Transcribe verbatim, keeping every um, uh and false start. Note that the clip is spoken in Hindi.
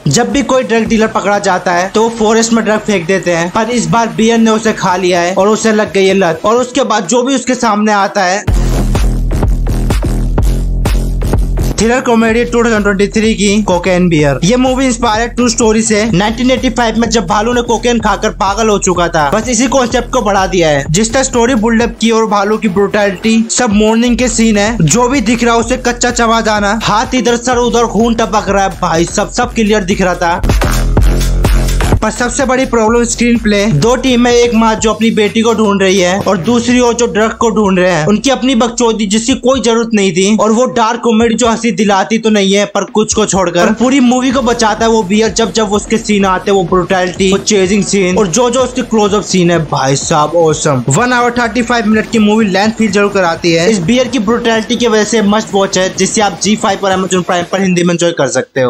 जब भी कोई ड्रग डीलर पकड़ा जाता है तो फॉरेस्ट में ड्रग फेंक देते हैं, पर इस बार बियर ने उसे खा लिया है और उसे लग गई है लत। और उसके बाद जो भी उसके सामने आता है। थ्रिलर कॉमेडी दो हज़ार तेईस की कोकेन बियर। ये मूवी इंस्पायर्ड ट्रू स्टोरी से नाइनटीन एटी फाइव में जब भालू ने कोकेन खाकर पागल हो चुका था, बस इसी कॉन्सेप्ट को बढ़ा दिया है। जिस तरह स्टोरी बिल्डअप की और भालू की ब्रुटैलिटी, सब मॉर्निंग के सीन है। जो भी दिख रहा है उसे कच्चा चबा जाना, हाथ इधर सर उधर खून टपक रहा है, भाई सब सब क्लियर दिख रहा था। पर सबसे बड़ी प्रॉब्लम स्क्रीन प्ले। दो टीम है, एक माँ जो अपनी बेटी को ढूंढ रही है और दूसरी ओर जो ड्रग को ढूंढ रहे हैं। उनकी अपनी बकचोदी जिसकी कोई जरूरत नहीं थी, और वो डार्क कॉमेडी जो हंसी दिलाती तो नहीं है पर कुछ को छोड़कर पूरी मूवी को बचाता है वो बियर। जब जब उसके सीन आते हैं वो ब्रुटैलिटी, वो चेजिंग सीन और जो जो उसके क्लोजअप सीन है, भाई साहब awesome. One hour thirty five minute की मूवी लेंथ फील जरूर कराती है। इस बियर की ब्रुटैलिटी की वजह से मस्ट वॉच है, जिससे आप जी फाइव और अमेज़न प्राइम पर हिंदी में एंजॉय कर सकते हो।